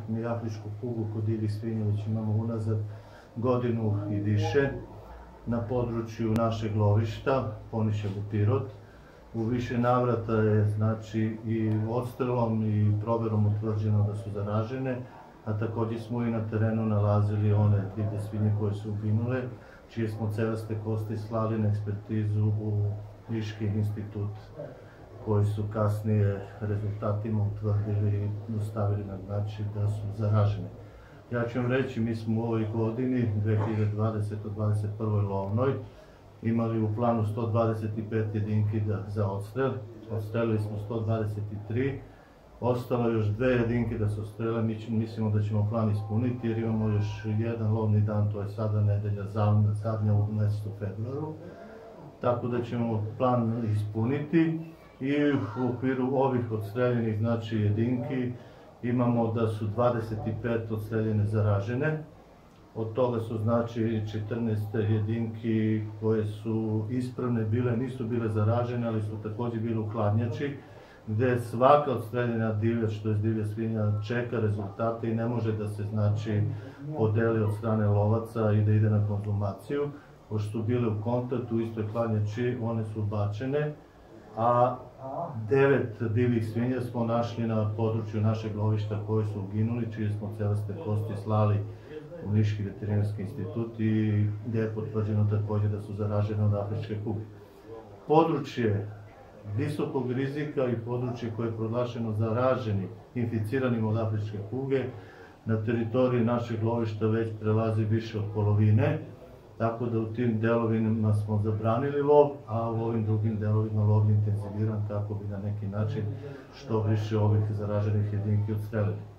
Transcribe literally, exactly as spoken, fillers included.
mi afričku kugu kod divljih svinja već imamo unazad godinu i više na području našeg lovišta, Poniševo Pirot. U više navrata je znači i odstrelom i proverom utvrđeno da su zaražene, a takođe smo i na terenu nalazili one divlje svinje koje su uginule, čije smo celaste kosti slali na ekspertizu u Niški institut, koji su kasnije rezultatima utvrdili i dostavili nam znači da su zaražene. Ja ću vam reći, mi smo u ovoj godini, dve hiljade dvadesete dvadeset prve lovnoj, imali u planu sto dvadeset pet jedinki za odstrel, odstrelili smo sto dvadeset tri, ostalo još dve jedinke da se odstrele, mi mislimo da ćemo plan ispuniti jer imamo još jedan lovni dan, to je sada nedelja zadnja u mesecu februaru, tako da ćemo plan ispuniti i u okviru ovih odstreljenih znači jedinki imamo da su dvadeset pet odstreljene zaražene. Od toga su znači četrnaest jedinki koje su ispravne bile, nisu bile zaražene, ali su takođe bile u hladnjači, gde svaka odstreljena divljač, to je divlja svinja, čeka rezultate i ne može da se znači podeli od strane lovaca i da ide na konzumaciju. Pošto su bile u kontaktu u istoj hladnjači, one su bačene, a devet divljih svinja smo našli na području našeg lovišta koje su uginuli, čije smo celaste kosti slali u Niški veterinarski institut i gde je potvrđeno takođe da su zaražene od afričke kuge. Područje visokog rizika i područje koje je proglašeno zaraženim, inficiranim od afričke kuge, na teritoriji našeg lovišta već prelazi više od polovine, tako da u tim delovima smo zabranili lov, a u ovim drugim delovima lov je intenziviran kako bi na neki način što više ovih zaraženih jedinki odstrelili.